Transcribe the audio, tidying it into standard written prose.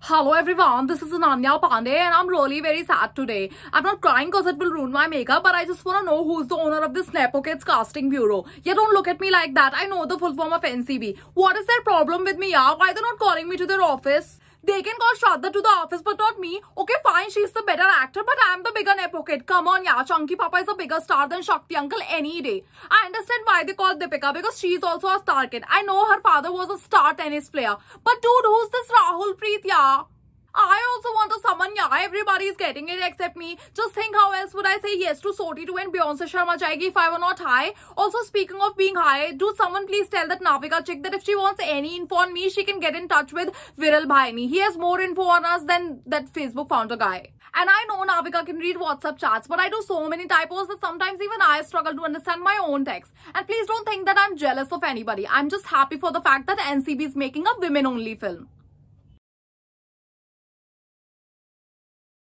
Hello everyone, this is Ananya Pandey and I'm really very sad today. I'm not crying because it will ruin my makeup, but I just want to know who's the owner of this Nepo Kids casting bureau. Yeah, don't look at me like that. I know the full form of NCB. What is their problem with me, yeah? Why they're not calling me to their office? They can call Shraddha to the office, but not me. Okay, fine, she's the better actor, but I'm the bigger Nepo kid. Come on, yeah, Chunky Papa is a bigger star than Shakti Uncle any day. I understand why they call Deepika, because she's also a star kid. I know her father was a star tennis player. But dude, who's this Rahul Preet, yeah? I also want to summon, yeah, everybody is getting it except me. Just think how else would I say yes to Soti 2 and Beyonce Sharma Jayegi if I were not high. Also, speaking of being high, do someone please tell that Navika chick that if she wants any info on me, she can get in touch with Viral Bhaini. He has more info on us than that Facebook founder guy. And I know Navika can read WhatsApp chats, but I do so many typos that sometimes even I struggle to understand my own text. And please don't think that I'm jealous of anybody. I'm just happy for the fact that NCB is making a women-only film.